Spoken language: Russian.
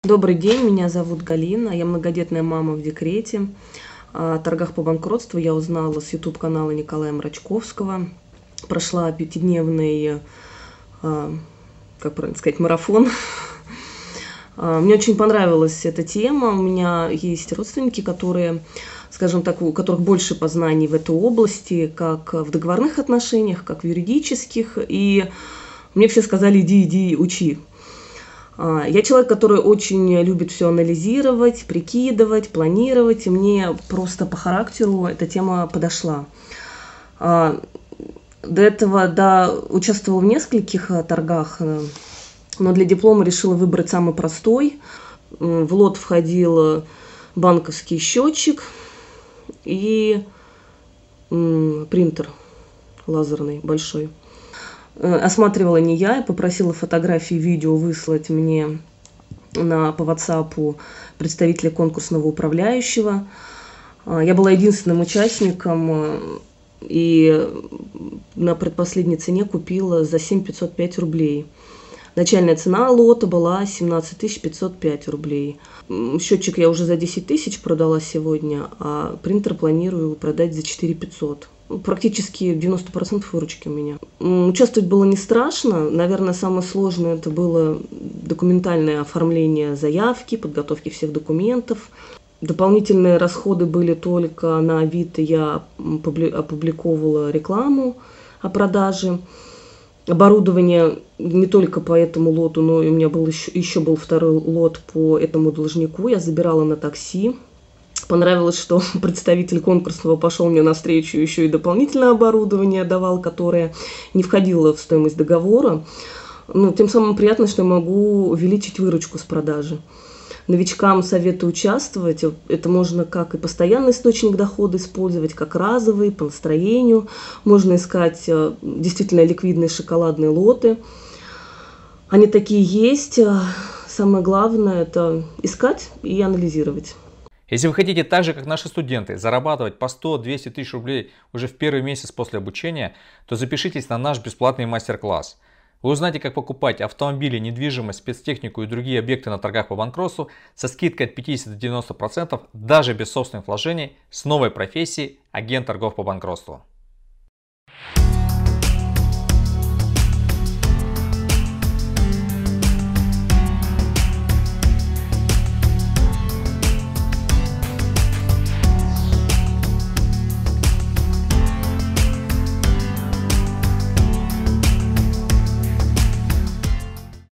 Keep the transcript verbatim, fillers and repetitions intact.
Добрый день, меня зовут Галина, я многодетная мама в декрете. О торгах по банкротству я узнала с ютуб-канала Николая Мрачковского. Прошла пятидневный, как правильно сказать, марафон. Мне очень понравилась эта тема. У меня есть родственники, которые, скажем так, у которых больше познаний в этой области, как в договорных отношениях, как в юридических. И мне все сказали: иди, иди, учи. Я человек, который очень любит все анализировать, прикидывать, планировать, и мне просто по характеру эта тема подошла. До этого, да, участвовала в нескольких торгах, но для диплома решила выбрать самый простой. В лот входил банковский счетчик и принтер лазерный большой. Осматривала не я, я попросила фотографии, видео выслать мне на, по ватсапу представителя конкурсного управляющего. Я была единственным участником и на предпоследней цене купила за семь тысяч пятьсот пять рублей. Начальная цена лота была семнадцать тысяч пятьсот пять рублей. Счетчик я уже за десять тысяч продала сегодня, а принтер планирую продать за четыре тысячи пятьсот. Практически девяносто процентов выручки у меня. Участвовать было не страшно. Наверное, самое сложное это было документальное оформление заявки, подготовки всех документов. Дополнительные расходы были только на Авито. Я опубликовала рекламу о продаже. Оборудование не только по этому лоту, но и у меня был еще, еще был второй лот по этому должнику. Я забирала на такси. Понравилось, что представитель конкурсного пошел мне навстречу, еще и дополнительное оборудование давал, которое не входило в стоимость договора. Ну, тем самым приятно, что я могу увеличить выручку с продажи. Новичкам советую участвовать. Это можно как и постоянный источник дохода использовать, как разовый, по настроению. Можно искать действительно ликвидные шоколадные лоты. Они такие есть. Самое главное – это искать и анализировать. Если вы хотите так же, как наши студенты, зарабатывать по сто-двести тысяч рублей уже в первый месяц после обучения, то запишитесь на наш бесплатный мастер-класс. Вы узнаете, как покупать автомобили, недвижимость, спецтехнику и другие объекты на торгах по банкротству со скидкой от пятидесяти до девяноста процентов даже без собственных вложений с новой профессией агент торгов по банкротству.